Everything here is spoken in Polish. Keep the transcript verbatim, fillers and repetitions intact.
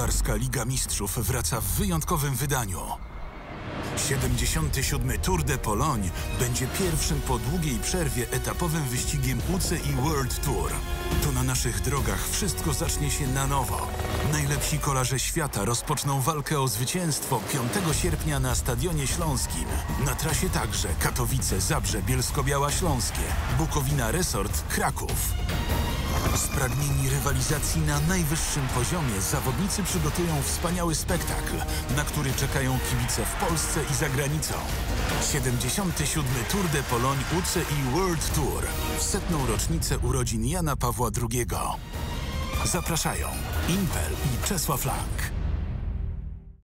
Bawarska Liga Mistrzów wraca w wyjątkowym wydaniu. siedemdziesiąty siódmy Tour de Pologne będzie pierwszym po długiej przerwie etapowym wyścigiem U C I World Tour. To na naszych drogach wszystko zacznie się na nowo. Najlepsi kolarze świata rozpoczną walkę o zwycięstwo piątego sierpnia na Stadionie Śląskim. Na trasie także Katowice, Zabrze, Bielsko-Biała Śląskie, Bukowina Resort, Kraków. Spragnieni rywalizacji na najwyższym poziomie zawodnicy przygotują wspaniały spektakl, na który czekają kibice w Polsce i za granicą. siedemdziesiąty siódmy Tour de Pologne U C I World Tour w setną rocznicę urodzin Jana Pawła drugiego. Zapraszają Impel i Czesław Lang.